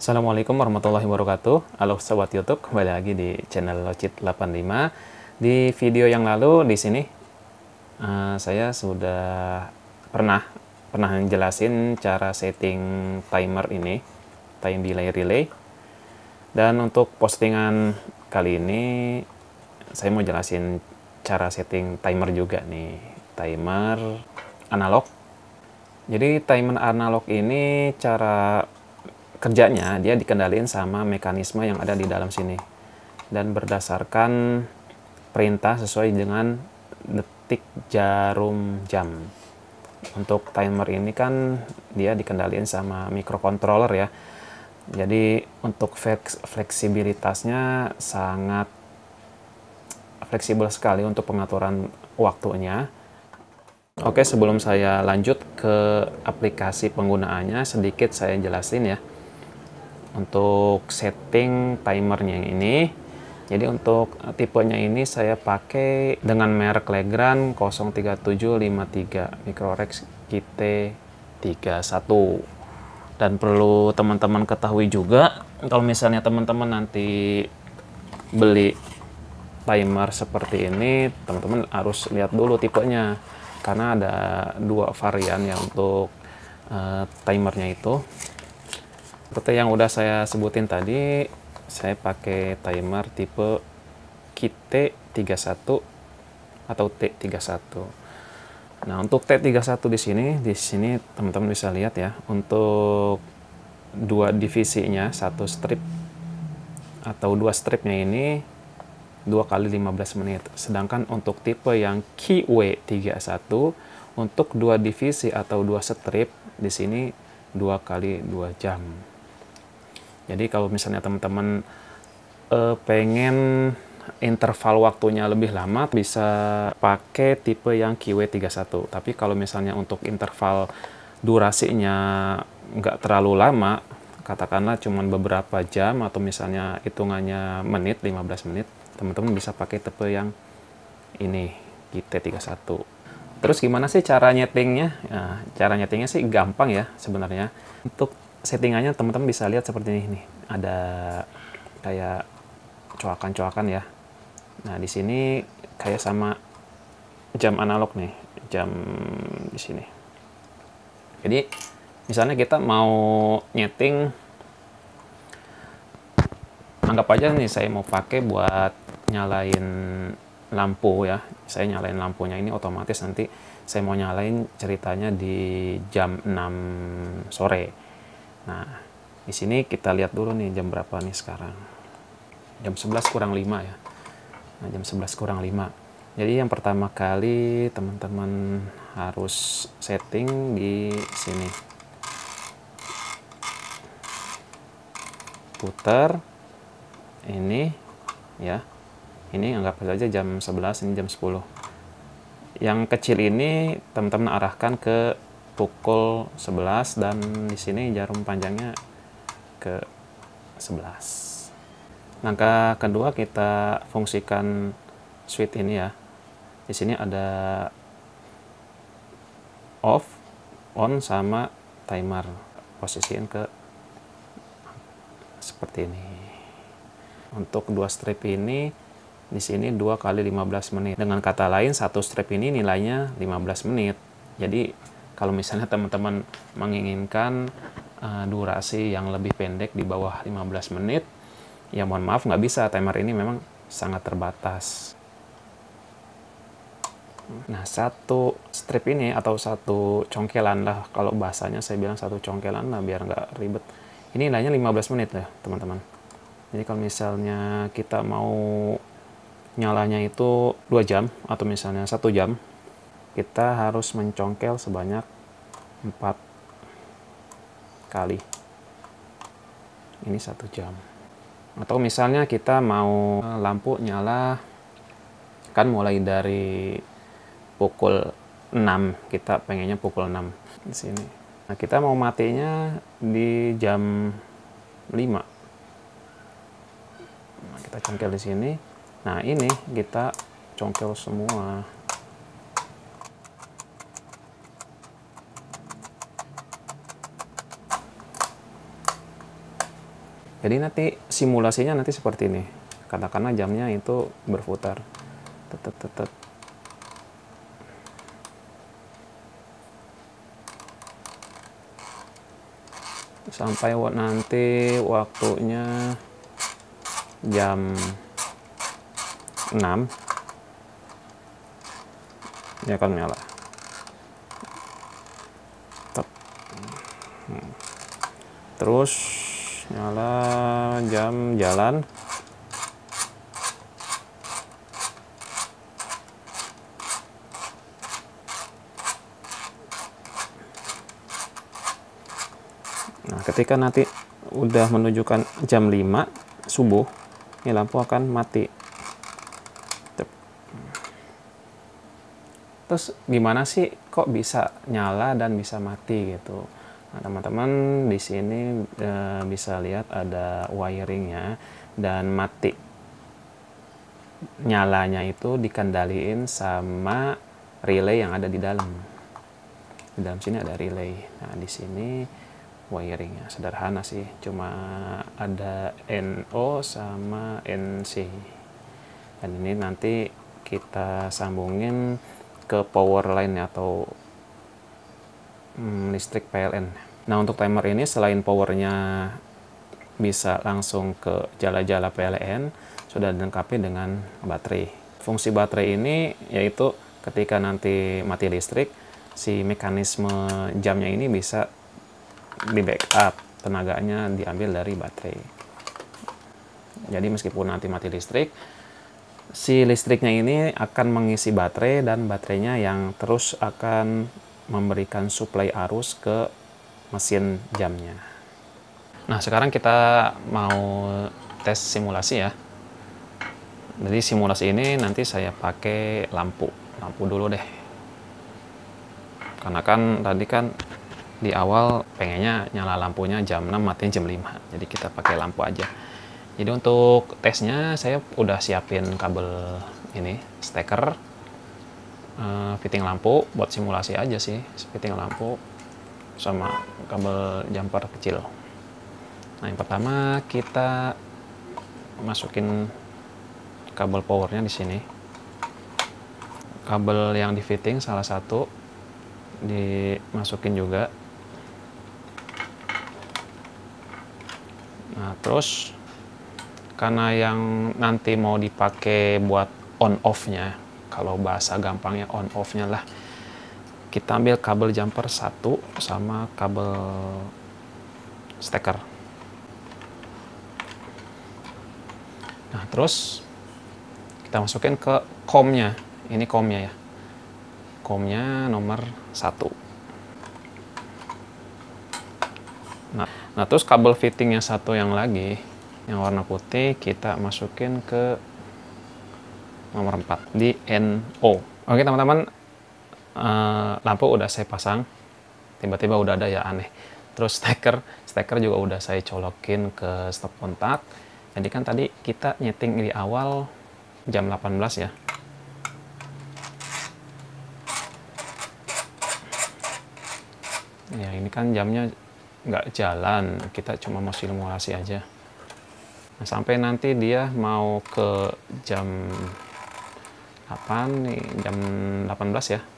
Assalamualaikum warahmatullahi wabarakatuh. Halo sobat YouTube, kembali lagi di channel Locit85. Di video yang lalu di sini saya sudah pernah jelasin cara setting timer ini, time delay relay. Dan untuk postingan kali ini saya mau jelasin cara setting timer juga nih, timer analog. Jadi timer analog ini cara kerjanya dia dikendalikan sama mekanisme yang ada di dalam sini dan berdasarkan perintah sesuai dengan detik jarum jam. Untuk timer ini kan dia dikendalikan sama microcontroller ya, jadi untuk fleksibilitasnya sangat fleksibel sekali untuk pengaturan waktunya. Oke, sebelum saya lanjut ke aplikasi penggunaannya, sedikit saya jelasin ya. Untuk setting timernya ini, jadi untuk tipenya ini saya pakai dengan merek Legrand 03753 Microrex QT31. Dan perlu teman-teman ketahui juga, kalau misalnya teman-teman nanti beli timer seperti ini, teman-teman harus lihat dulu tipenya, karena ada dua varian ya untuk timernya itu. Seperti yang udah saya sebutin tadi, saya pakai timer tipe QT31 atau T31. Nah, untuk T31 di sini teman-teman bisa lihat ya, untuk dua divisinya, satu strip atau dua stripnya ini 2 kali 15 menit. Sedangkan untuk tipe yang QW31 untuk dua divisi atau dua strip di sini 2 kali 2 jam. Jadi kalau misalnya teman-teman pengen interval waktunya lebih lama, bisa pakai tipe yang QW31. Tapi kalau misalnya untuk interval durasinya nggak terlalu lama, katakanlah cuma beberapa jam atau misalnya hitungannya menit, 15 menit, teman-teman bisa pakai tipe yang ini, QT31. Terus gimana sih cara nyetingnya? Nah, cara nyetingnya sih gampang ya sebenarnya. Untuk settingannya teman-teman bisa lihat seperti ini nih. Ada kayak coakan-coakan ya. Nah, di sini kayak sama jam analog nih, jam di sini. Jadi misalnya kita mau nyeting, anggap aja nih saya mau pakai buat nyalain lampu ya. Saya nyalain lampunya ini, otomatis nanti saya mau nyalain ceritanya di jam 6 sore. Nah, di sini kita lihat dulu nih jam berapa nih sekarang. Jam 11 kurang 5 ya. Nah, jam 11 kurang 5. Jadi yang pertama kali teman-teman harus setting di sini. Putar ini ya. Ini anggap saja jam 11, ini jam 10. Yang kecil ini teman-teman arahkan ke pukul 11 dan di sini jarum panjangnya ke 11. Langkah kedua kita fungsikan switch ini ya. Di sini ada off, on sama timer. Posisiin ke seperti ini. Untuk dua strip ini di sini 2 kali 15 menit. Dengan kata lain, satu strip ini nilainya 15 menit. Jadi kalau misalnya teman-teman menginginkan durasi yang lebih pendek di bawah 15 menit, ya mohon maaf nggak bisa, timer ini memang sangat terbatas. Nah, satu strip ini atau satu congkelan lah, kalau bahasanya saya bilang satu congkelan lah biar nggak ribet. Ini nilainya 15 menit ya teman-teman. Jadi kalau misalnya kita mau nyalanya itu 2 jam atau misalnya 1 jam, kita harus mencongkel sebanyak 4 kali. Ini 1 jam. Atau misalnya kita mau lampu nyala kan mulai dari pukul 6, kita pengennya pukul 6 di sini. Nah, kita mau matinya di jam 5. Nah, kita congkel di sini. Nah, ini kita congkel semua. Jadi nanti simulasinya nanti seperti ini. Katakanlah jamnya itu berputar. Tet. Sampai nanti waktunya jam 6 dia akan menyala. Terus nyala jam jalan. Nah, ketika nanti udah menunjukkan jam 5 subuh, ini lampu akan mati. Terus gimana sih kok bisa nyala dan bisa mati gitu? Nah, teman-teman di sini bisa lihat ada wiringnya, dan mati nyalanya itu dikendaliin sama relay yang ada di dalam. Di dalam sini ada relay. Nah, di sini wiringnya sederhana sih, cuma ada NO sama NC. Dan ini nanti kita sambungin ke power line atau listrik PLN. Nah, untuk timer ini selain powernya bisa langsung ke jala-jala PLN, sudah dilengkapi dengan baterai. Fungsi baterai ini yaitu ketika nanti mati listrik, si mekanisme jamnya ini bisa di backup, tenaganya diambil dari baterai. Jadi meskipun nanti mati listrik, si listriknya ini akan mengisi baterai, dan baterainya yang terus akan memberikan suplai arus ke mesin jamnya. Nah, sekarang kita mau tes simulasi ya. Jadi simulasi ini nanti saya pakai lampu dulu deh. Karena kan tadi kan di awal pengennya nyala lampunya jam 6, matinya jam 5. Jadi kita pakai lampu aja. Jadi untuk tesnya saya udah siapin kabel ini, steker, fitting lampu buat simulasi aja sih, fitting lampu sama kabel jumper kecil. Nah, yang pertama kita masukin kabel powernya di sini. Kabel yang di fitting salah satu dimasukin juga. Nah, terus karena yang nanti mau dipakai buat on off-nya, kalau bahasa gampangnya on off-nya lah, kita ambil kabel jumper 1 sama kabel steker. Nah, terus kita masukin ke COM-nya. Ini COM-nya ya. COM-nya nomor 1. Nah, terus kabel fitting yang satu yang lagi, yang warna putih, kita masukin ke nomor 4 di NO. Oke teman-teman, lampu udah saya pasang, tiba-tiba udah ada ya, aneh. Terus steker juga udah saya colokin ke stop kontak. Jadi kan tadi kita nyeting di awal jam 18 ya. Ya, ini kan jamnya nggak jalan, kita cuma mau simulasi aja. Nah, sampai nanti dia mau ke jam 8 nih, jam 18 ya.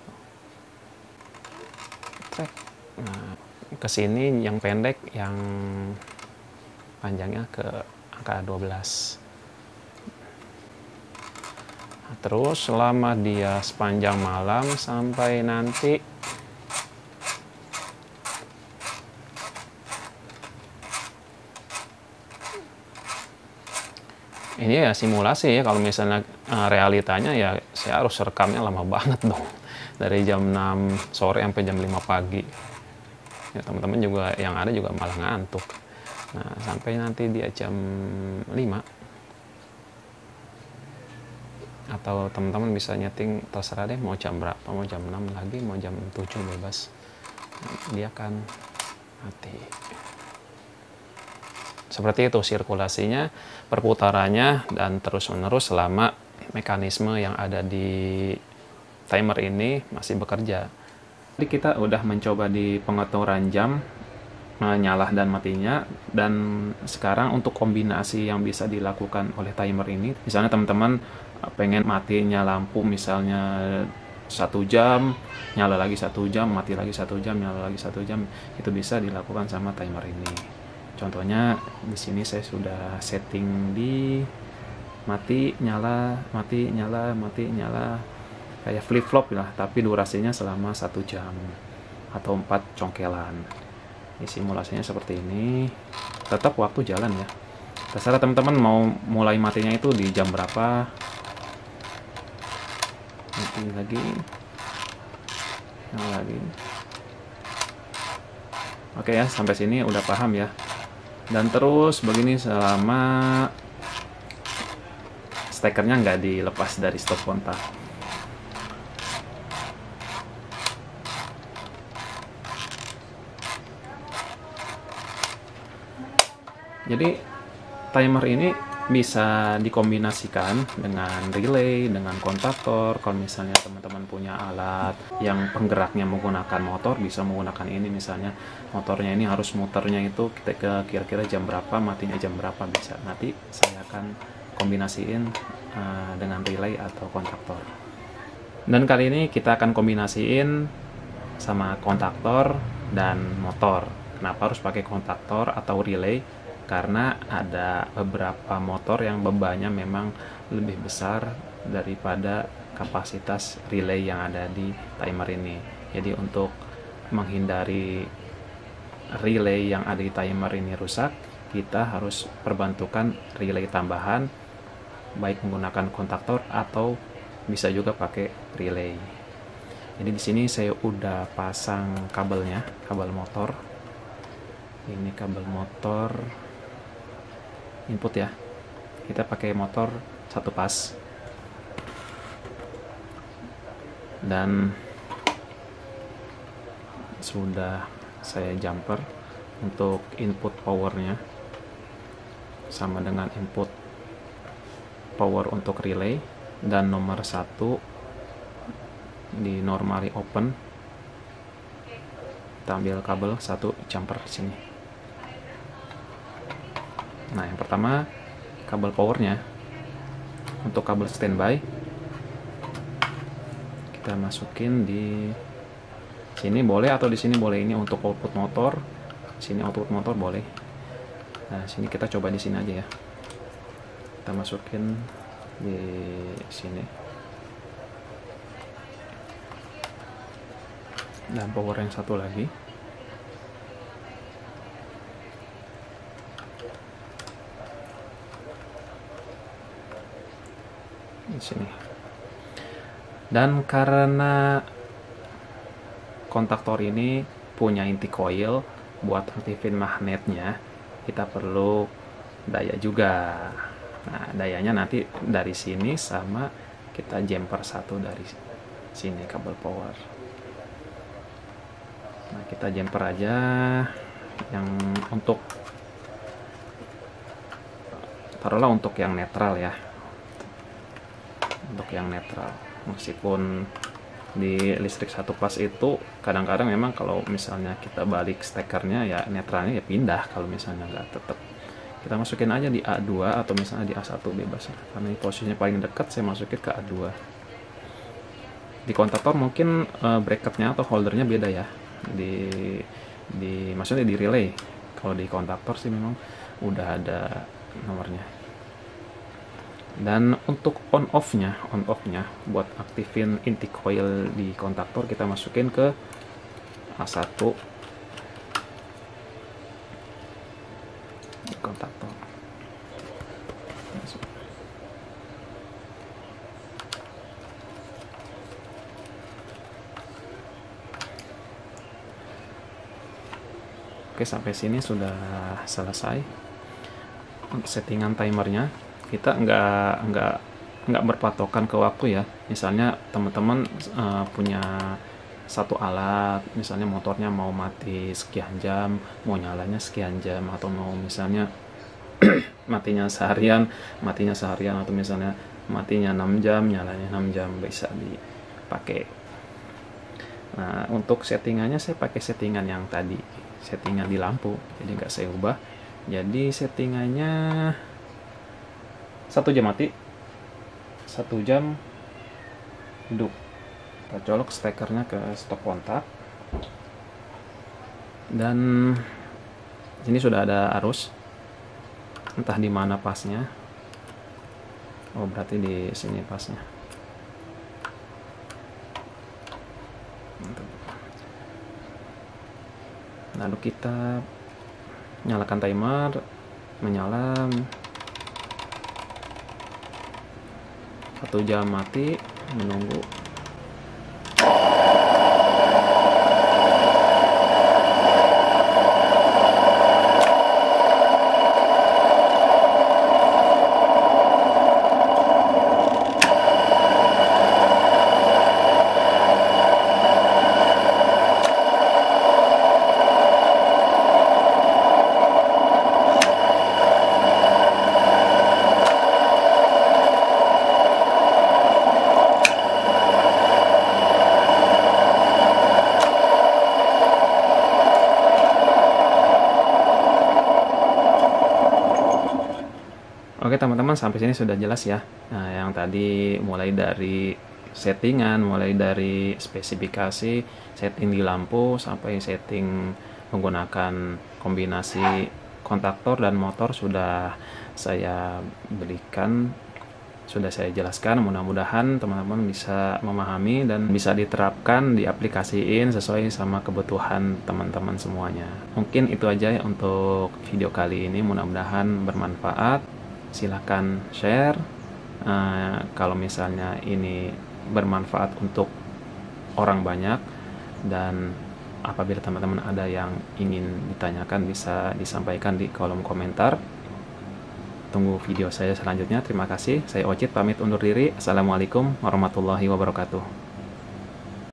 Nah, ke sini yang pendek, yang panjangnya ke angka 12. Nah, terus selama dia sepanjang malam sampai nanti ini ya simulasi ya. Kalau misalnya realitanya ya saya harus rekamnya lama banget dong, dari jam 6 sore sampai jam 5 pagi ya. Teman-teman juga yang ada juga malah ngantuk. Nah, sampai nanti dia jam 5, atau teman-teman bisa nyeting terserah deh mau jam berapa, mau jam 6 lagi, mau jam 7, bebas. Dia akan mati. Seperti itu sirkulasinya, perputarannya, dan terus-menerus selama mekanisme yang ada di timer ini masih bekerja. Jadi kita udah mencoba di pengaturan jam nyala dan matinya. Dan sekarang untuk kombinasi yang bisa dilakukan oleh timer ini, misalnya teman-teman pengen matinya lampu misalnya 1 jam, nyala lagi 1 jam, mati lagi 1 jam, nyala lagi 1 jam, itu bisa dilakukan sama timer ini. Contohnya di sini saya sudah setting di mati nyala mati nyala mati nyala, kayak flip flop lah, tapi durasinya selama 1 jam atau 4 congkelan. Ini simulasinya seperti ini, tetap waktu jalan ya, terserah teman-teman mau mulai matinya itu di jam berapa. Mati lagi, nyala lagi. Oke ya, sampai sini udah paham ya. Dan terus begini selama stekernya nggak dilepas dari stop kontak. Jadi timer ini bisa dikombinasikan dengan relay, dengan kontaktor. Kalau misalnya teman-teman punya alat yang penggeraknya menggunakan motor, bisa menggunakan ini. Misalnya motornya ini harus muternya itu kira-kira jam berapa, matinya jam berapa, bisa. Nanti saya akan kombinasiin dengan relay atau kontaktor. Dan kali ini kita akan kombinasiin sama kontaktor dan motor. Kenapa harus pakai kontaktor atau relay? Karena ada beberapa motor yang bebannya memang lebih besar daripada kapasitas relay yang ada di timer ini. Jadi untuk menghindari relay yang ada di timer ini rusak, kita harus perbantukan relay tambahan, baik menggunakan kontaktor atau bisa juga pakai relay. Jadi di sini saya udah pasang kabelnya, kabel motor. Ini kabel motor input ya, kita pakai motor 1 pas, dan sudah saya jumper untuk input powernya sama dengan input power untuk relay. Dan nomor 1 di normally open, kita ambil kabel 1 jumper di sini. Nah, yang pertama kabel powernya. Untuk kabel standby kita masukin di sini boleh, atau di sini boleh. Ini untuk output motor, sini output motor boleh. Nah, sini kita coba di sini aja ya. Kita masukin di sini. Dan power yang satu lagi. Di sini. Dan karena kontaktor ini punya inti coil, buat aktifin magnetnya kita perlu daya juga. Nah, dayanya nanti dari sini, sama kita jumper 1 dari sini kabel power. Nah, kita jumper aja yang untuk, taruhlah untuk yang netral ya. Untuk yang netral, meskipun di listrik 1 pas itu kadang-kadang memang kalau misalnya kita balik stekernya ya netralnya ya pindah, kalau misalnya nggak tetap. Kita masukin aja di A2 atau misalnya di A1 bebas, karena ini posisinya paling dekat, saya masukin ke A2. Di kontaktor mungkin bracketnya atau holdernya beda ya, maksudnya di relay. Kalau di kontaktor sih memang udah ada nomornya. Dan untuk on off-nya buat aktifin inti coil di kontaktor, kita masukin ke A1 di kontaktor. Oke, sampai sini sudah selesai settingan timernya. Kita nggak berpatokan ke waktu ya. Misalnya teman-teman punya satu alat, misalnya motornya mau mati sekian jam, mau nyalanya sekian jam, atau mau misalnya matinya seharian, atau misalnya matinya 6 jam, nyalanya 6 jam, bisa dipakai. Nah, untuk settingannya saya pakai settingan yang tadi, settingan di lampu, jadi nggak saya ubah. Jadi settingannya 1 jam mati, 1 jam hidup. Kita colok stekernya ke stop kontak, dan ini sudah ada arus, entah di mana pasnya. Oh, berarti di sini pasnya. Lalu kita nyalakan timer, menyala, 1 jam mati, menunggu. Oke teman-teman, sampai sini sudah jelas ya. Nah, yang tadi mulai dari settingan, mulai dari spesifikasi, setting di lampu, sampai setting menggunakan kombinasi kontaktor dan motor sudah saya berikan, sudah saya jelaskan. Mudah-mudahan teman-teman bisa memahami dan bisa diterapkan, diaplikasiin sesuai sama kebutuhan teman-teman semuanya. Mungkin itu aja ya untuk video kali ini, mudah-mudahan bermanfaat. Silahkan share kalau misalnya ini bermanfaat untuk orang banyak, dan apabila teman-teman ada yang ingin ditanyakan bisa disampaikan di kolom komentar. Tunggu video saya selanjutnya. Terima kasih. Saya Ocit pamit undur diri. Assalamualaikum warahmatullahi wabarakatuh.